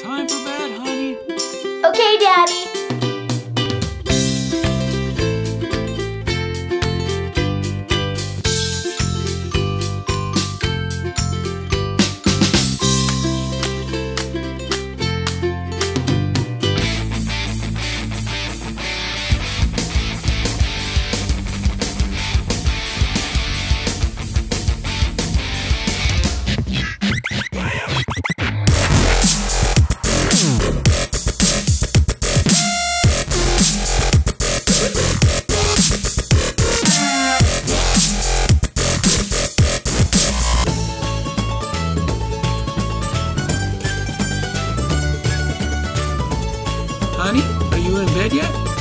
Time for bed, honey. Okay, Daddy. Honey, are you in bed yet?